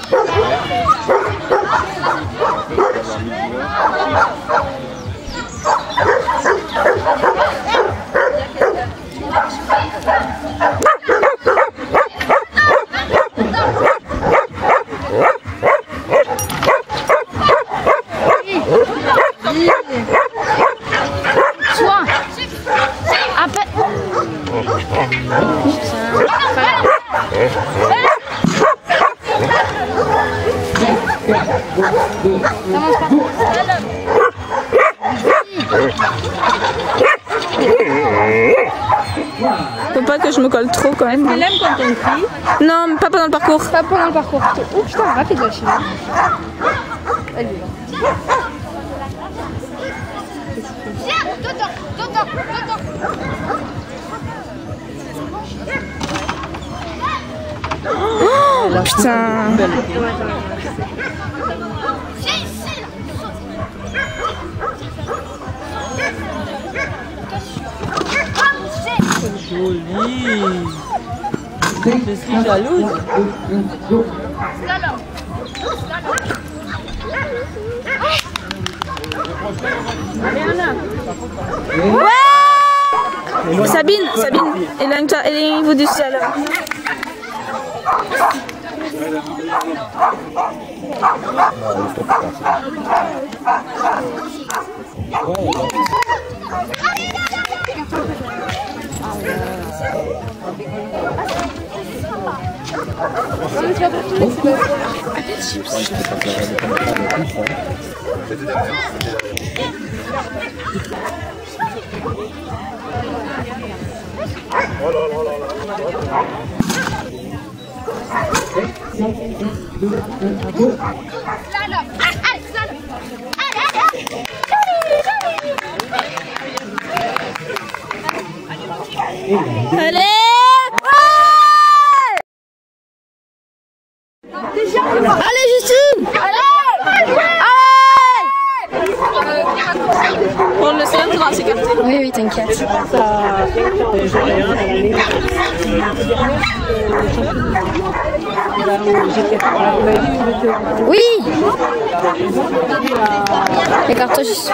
Faut pas que je me colle trop quand même. Tu l'aimes quand on crie? Non, mais pas pendant le parcours. Pas pendant le parcours. Oh putain, rapide la chine. Allez, Viens, dedans, dedans, dedans. Oh putain. Viens ici, là. Joli. Je suis jalouse. Slalom. Ouais. Sabine, éloigne-toi, éloignez-vous du slalom. Slalom. Allez, slalom. Allez, allez. Allez. Allez Justine. Allez. Bon, le slalom sera assez capté. oui, oui, t'inquiète. Oui. Écarte-toi juste.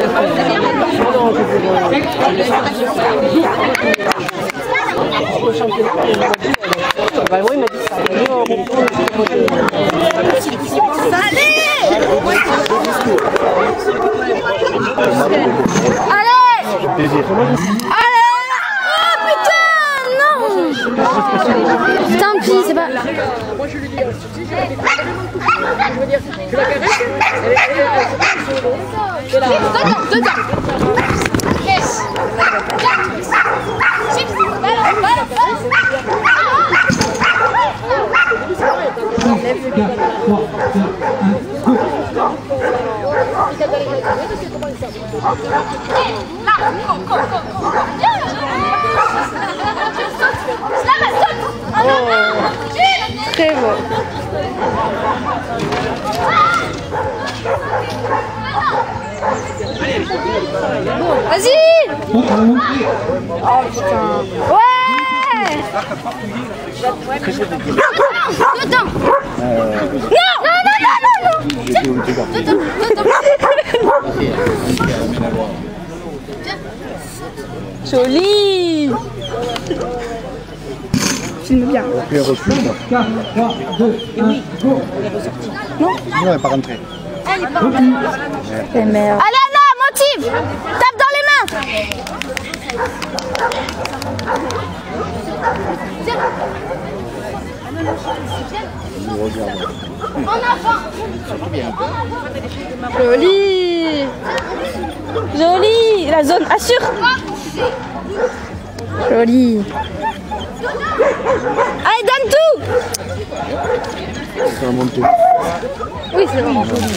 Allez. Allez. Oh putain, non. Tant pis, c'est pas... Moi je lui dis, si je veux dire, je la caresse, elle est Dedans, dedans. Yes. Chips. Voilà, voilà, là, go, go, go, go. Très beau. Vas-y. Oh putain. Ouais. Dedans. Non, non, non, non, non. Dedans, dedans. Joli. Filme bien. Puis elle recule. 4, 3, 2, 1, go. Non, elle n'est pas rentrée. C'est merde. Allez, Anna, motive. Tape dans les mains. En avant. Joli. Joli. La zone assure. Joli. Allez, donne tout. C'est un monté. Oui, c'est vraiment joli.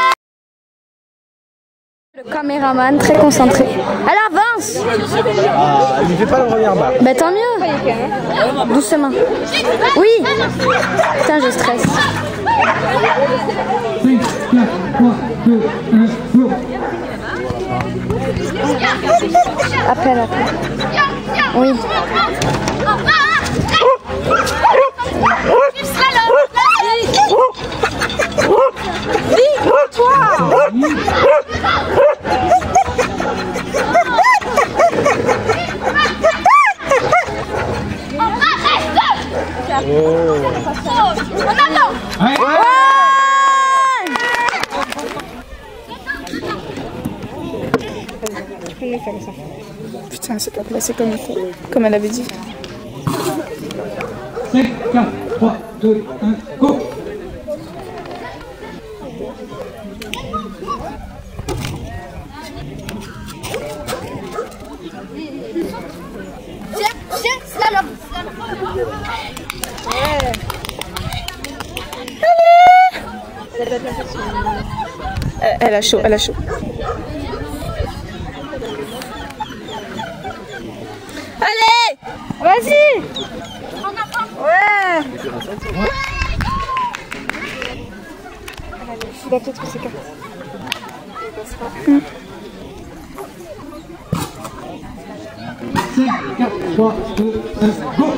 Le caméraman très concentré. Elle avance. Ah, elle ne fait pas la première barre. Bah tant mieux. Doucement. Oui. Putain, je stresse. 5, 4, 3, 2, 1, go. Appelle. Oui. Slalom. En avant. Putain, c'est pas placé comme il faut. Comme elle avait dit. 5, 4, 3, 2, 1, go! Tiens, slalom. Elle a chaud, elle a chaud. Allez! Vas-y! Ouais! Il a peut-être ses cartes. 5, 4, 3, 2, 1, go!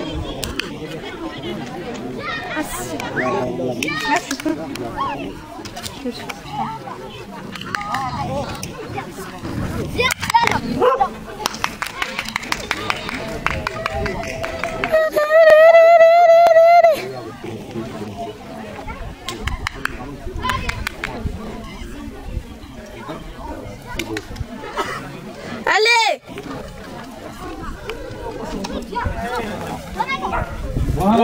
Viens, slalom. Allez! Voilà.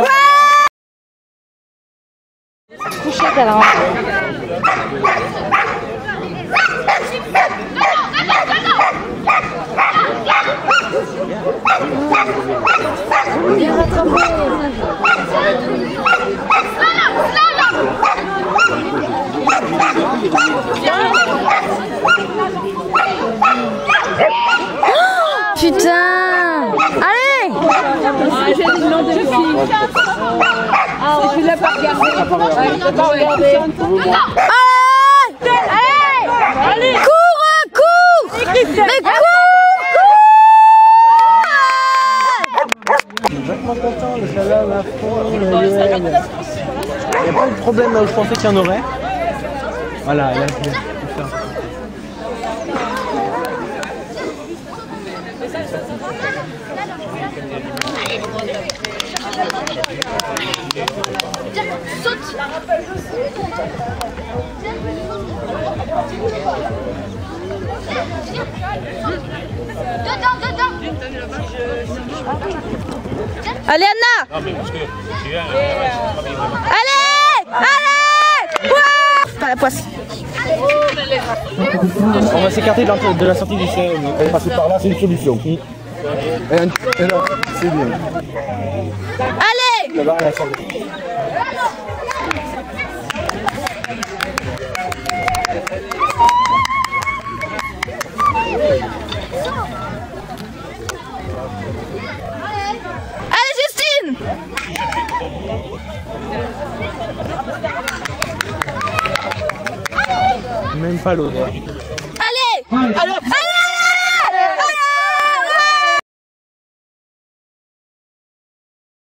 Putain! Allez! J'ai dit non de filles. Tu l'as pas regardé. Tu l'as pas regardé. Allez! Cours! Mais cours! Je suis vachement content, le slalom à fond, il n'y a pas eu de problème là où je pensais qu'il y en aurait. Voilà, là c'est ça. Saute. Dedans. Allez, Anna! Allez! Ouais! Pas la poisse. On va s'écarter de la sortie du CM. Passer par là, c'est une solution. Et là, c'est bien. Allez! Là-bas, à la sortie. Allez, Justine! Même pas l'odeur. Allez! Allez!